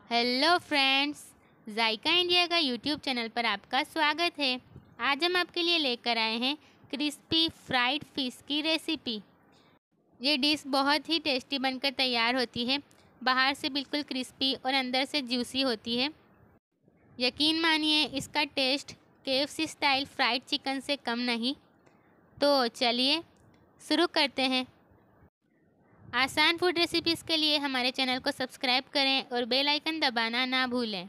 Hello friends, Zaika India का YouTube channel पर आपका स्वागत है। आज हम आपके लिए लेकर आए हैं क्रिस्पी फ्राइड फिश की रेसिपी। ये डिश बहुत ही टेस्टी बनकर तैयार होती है। बाहर से बिल्कुल क्रिस्पी और अंदर से जूसी होती है। यकीन मानिए, इसका taste KFC style fried chicken से कम नहीं। तो चलिए शुरू करते हैं। आसान फूड रेसिपीज़ के लिए हमारे चैनल को सब्सक्राइब करें और बेल आइकन दबाना ना भूलें।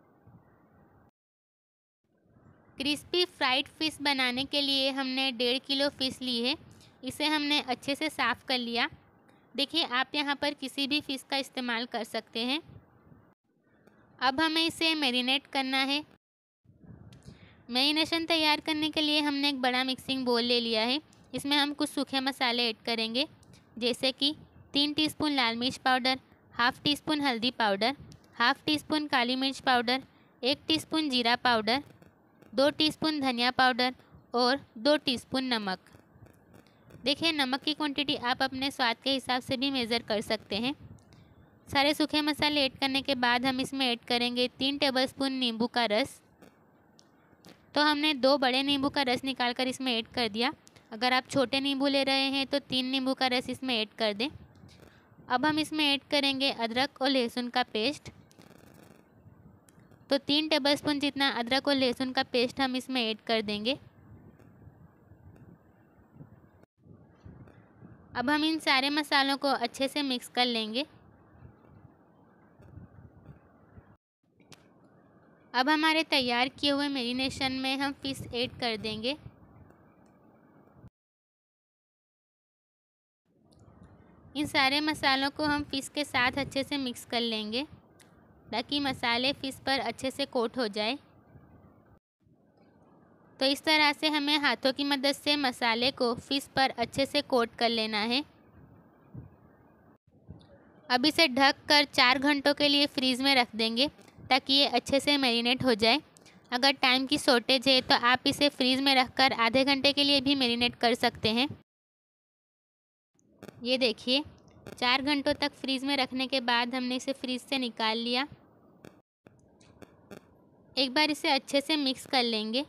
क्रिस्पी फ्राइड फ़िश बनाने के लिए हमने 1.5 किलो फ़िश ली है। इसे हमने अच्छे से साफ़ कर लिया। देखिए, आप यहाँ पर किसी भी फ़िश का इस्तेमाल कर सकते हैं। अब हमें इसे मैरिनेट करना है। मैरिनेशन तैयार करने के लिए हमने एक बड़ा मिक्सिंग बोल ले लिया है। इसमें हम कुछ सूखे मसाले ऐड करेंगे, जैसे कि 3 टीस्पून लाल मिर्च पाउडर, हाफ़ टी स्पून हल्दी पाउडर, हाफ़ टी स्पून काली मिर्च पाउडर, 1 टीस्पून जीरा पाउडर, 2 टीस्पून धनिया पाउडर और 2 टीस्पून नमक। देखिए, नमक की क्वांटिटी आप अपने स्वाद के हिसाब से भी मेज़र कर सकते हैं। सारे सूखे मसाले ऐड करने के बाद हम इसमें ऐड करेंगे 3 टेबलस्पून नींबू का रस। तो हमने 2 बड़े नींबू का रस निकाल कर इसमें ऐड कर दिया। अगर आप छोटे नींबू ले रहे हैं तो 3 नींबू का रस इसमें ऐड कर दें। अब हम इसमें ऐड करेंगे अदरक और लहसुन का पेस्ट। तो 3 टेबलस्पून जितना अदरक और लहसुन का पेस्ट हम इसमें ऐड कर देंगे। अब हम इन सारे मसालों को अच्छे से मिक्स कर लेंगे। अब हमारे तैयार किए हुए मैरिनेशन में हम फिश ऐड कर देंगे। इन सारे मसालों को हम फ़िश के साथ अच्छे से मिक्स कर लेंगे, ताकि मसाले फ़िश पर अच्छे से कोट हो जाए। तो इस तरह से हमें हाथों की मदद से मसाले को फ़िश पर अच्छे से कोट कर लेना है। अब इसे ढक कर 4 घंटों के लिए फ्रीज़ में रख देंगे, ताकि ये अच्छे से मैरिनेट हो जाए। अगर टाइम की शॉर्टेज है तो आप इसे फ्रीज़ में रख कर आधे घंटे के लिए भी मैरिनेट कर सकते हैं। ये देखिए, 4 घंटों तक फ्रीज़ में रखने के बाद हमने इसे फ्रीज़ से निकाल लिया। एक बार इसे अच्छे से मिक्स कर लेंगे।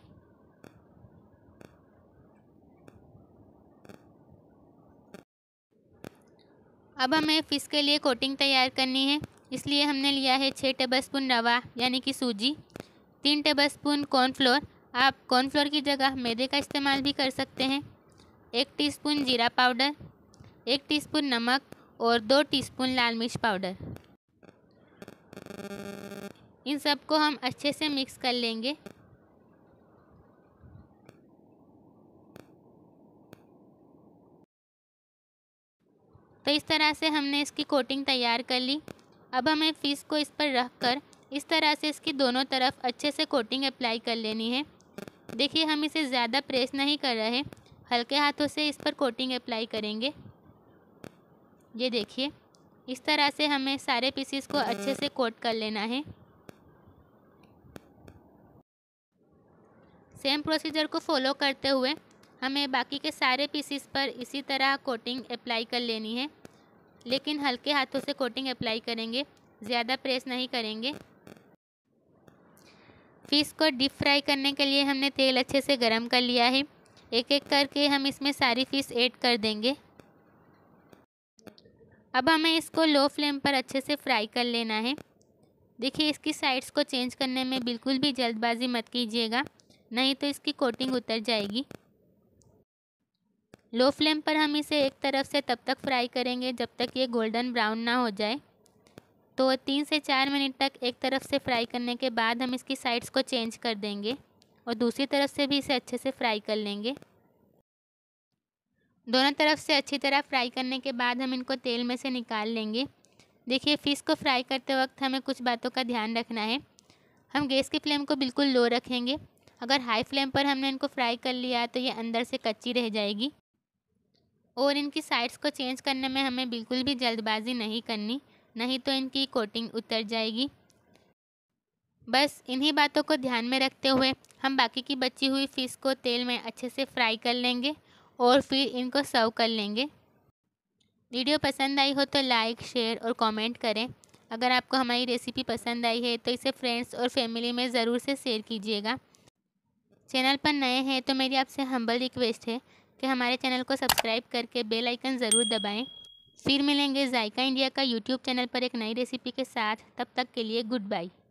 अब हमें फ़िश के लिए कोटिंग तैयार करनी है, इसलिए हमने लिया है 6 टेबलस्पून रवा यानी कि सूजी, 3 टेबलस्पून कॉर्नफ्लोर। आप कॉर्नफ्लोर की जगह मैदे का इस्तेमाल भी कर सकते हैं। 1 टीस्पून जीरा पाउडर, 1 टीस्पून नमक और 2 टीस्पून लाल मिर्च पाउडर। इन सब को हम अच्छे से मिक्स कर लेंगे। तो इस तरह से हमने इसकी कोटिंग तैयार कर ली। अब हमें फ़िश को इस पर रख कर इस तरह से इसकी दोनों तरफ अच्छे से कोटिंग अप्लाई कर लेनी है। देखिए, हम इसे ज़्यादा प्रेस नहीं कर रहे, हल्के हाथों से इस पर कोटिंग अप्लाई करेंगे। ये देखिए, इस तरह से हमें सारे पीसेस को अच्छे से कोट कर लेना है। सेम प्रोसीजर को फॉलो करते हुए हमें बाकी के सारे पीसेस पर इसी तरह कोटिंग अप्लाई कर लेनी है, लेकिन हल्के हाथों से कोटिंग अप्लाई करेंगे, ज़्यादा प्रेस नहीं करेंगे। फ़िश को डीप फ्राई करने के लिए हमने तेल अच्छे से गरम कर लिया है। एक एक करके हम इसमें सारी फ़िश ऐड कर देंगे। अब हमें इसको लो फ्लेम पर अच्छे से फ्राई कर लेना है। देखिए, इसकी साइड्स को चेंज करने में बिल्कुल भी जल्दबाजी मत कीजिएगा, नहीं तो इसकी कोटिंग उतर जाएगी। लो फ्लेम पर हम इसे एक तरफ से तब तक फ्राई करेंगे जब तक ये गोल्डन ब्राउन ना हो जाए। तो 3 से 4 मिनट तक एक तरफ से फ्राई करने के बाद हम इसकी साइड्स को चेंज कर देंगे और दूसरी तरफ से भी इसे अच्छे से फ्राई कर लेंगे। दोनों तरफ से अच्छी तरह फ्राई करने के बाद हम इनको तेल में से निकाल लेंगे। देखिए, फ़िश को फ्राई करते वक्त हमें कुछ बातों का ध्यान रखना है। हम गैस की फ्लेम को बिल्कुल लो रखेंगे। अगर हाई फ्लेम पर हमने इनको फ्राई कर लिया तो ये अंदर से कच्ची रह जाएगी। और इनकी साइड्स को चेंज करने में हमें बिल्कुल भी जल्दबाजी नहीं करनी, नहीं तो इनकी कोटिंग उतर जाएगी। बस इन्हीं बातों को ध्यान में रखते हुए हम बाकी की बची हुई फ़िश को तेल में अच्छे से फ्राई कर लेंगे और फिर इनको सर्व कर लेंगे। वीडियो पसंद आई हो तो लाइक, शेयर और कमेंट करें। अगर आपको हमारी रेसिपी पसंद आई है तो इसे फ्रेंड्स और फैमिली में ज़रूर से शेयर कीजिएगा। चैनल पर नए हैं तो मेरी आपसे हम्बल रिक्वेस्ट है कि हमारे चैनल को सब्सक्राइब करके बेल आइकन ज़रूर दबाएं। फिर मिलेंगे जायका इंडिया का यूट्यूब चैनल पर एक नई रेसिपी के साथ। तब तक के लिए गुड बाय।